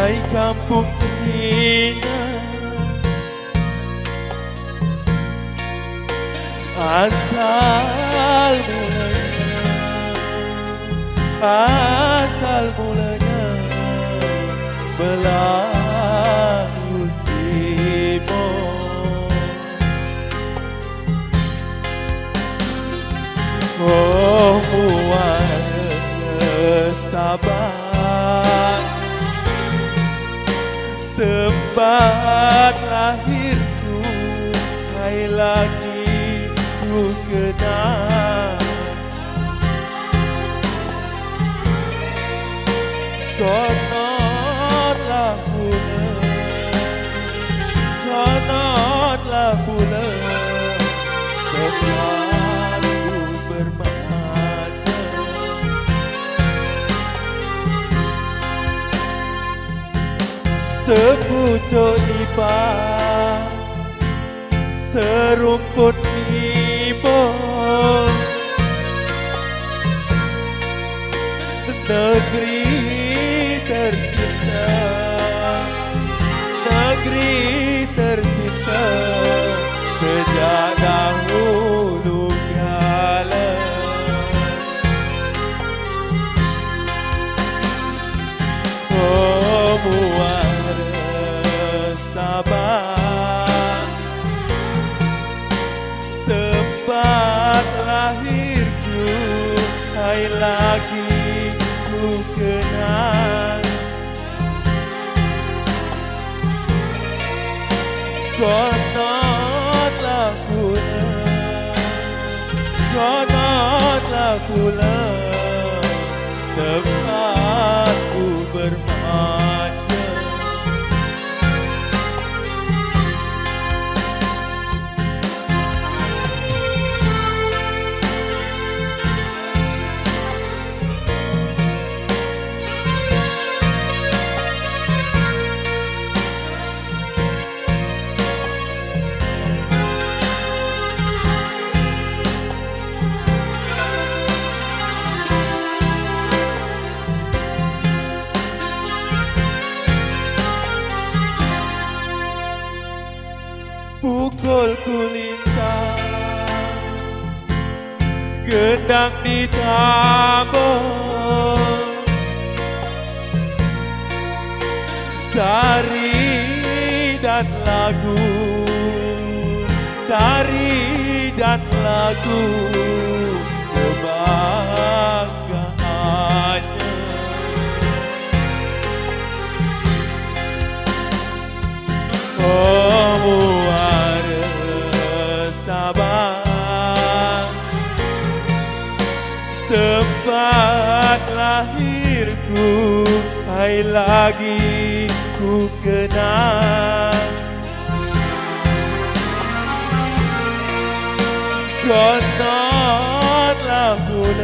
Hai kampung Cina, asal mulanya Melayu Timur. Oh muara Sabang, tempat lahirku, hai lagi ku kenal. Konotlah pula tempatku bermata. Sepucuk nipah, serumput nipah, negeri tercinta, sejak dahulu kala. Oh muara Sabang, tempat lahirku, hai lagi ku kenal. Konotlah pula tempatku bermata. Pukul kulintang, gendang ditabur, tari dan lagu kebanggaannya. Oh muara Sabang, tempat lahirku, hai lagi ku kenal. Konotlah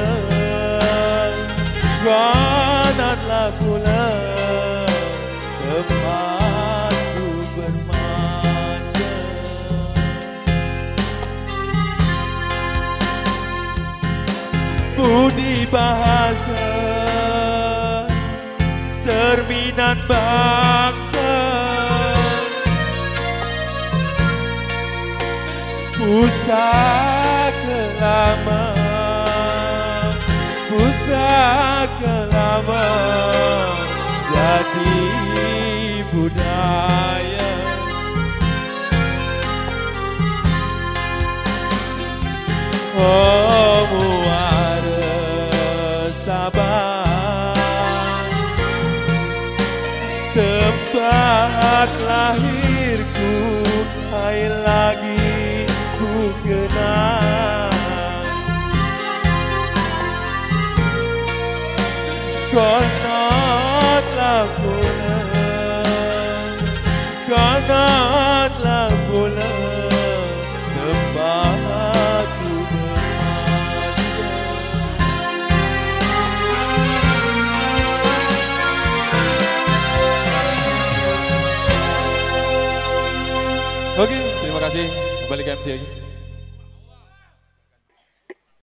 pula tempatku bermata. Budi bahasa, cerminan bangsa, pusaka lama jadi budaya. Oh muara Sabang, tempat lahirku, hai lagi ku kenal. Konotlah pula tempatku bermata. Oke, terima kasih. Balik ke MC lagi.